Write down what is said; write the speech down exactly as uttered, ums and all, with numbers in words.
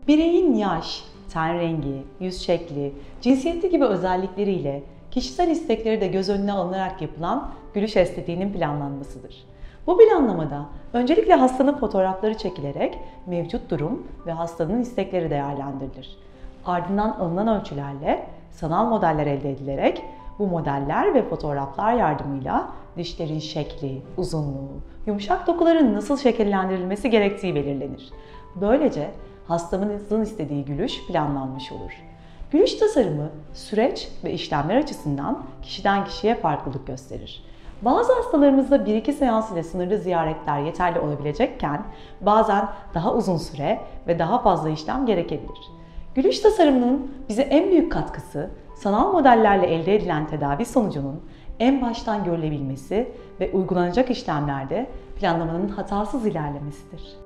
Bireyin yaş, ten rengi, yüz şekli, cinsiyeti gibi özellikleriyle kişisel istekleri de göz önüne alınarak yapılan gülüş estetiğinin planlanmasıdır. Bu planlamada öncelikle hastanın fotoğrafları çekilerek mevcut durum ve hastanın istekleri değerlendirilir. Ardından alınan ölçülerle sanal modeller elde edilerek bu modeller ve fotoğraflar yardımıyla dişlerin şekli, uzunluğu, yumuşak dokuların nasıl şekillendirilmesi gerektiği belirlenir. Böylece hastamızın istediği gülüş planlanmış olur. Gülüş tasarımı, süreç ve işlemler açısından kişiden kişiye farklılık gösterir. Bazı hastalarımızda bir iki seans ile sınırlı ziyaretler yeterli olabilecekken bazen daha uzun süre ve daha fazla işlem gerekebilir. Gülüş tasarımının bize en büyük katkısı, sanal modellerle elde edilen tedavi sonucunun en baştan görülebilmesi ve uygulanacak işlemlerde planlamanın hatasız ilerlemesidir.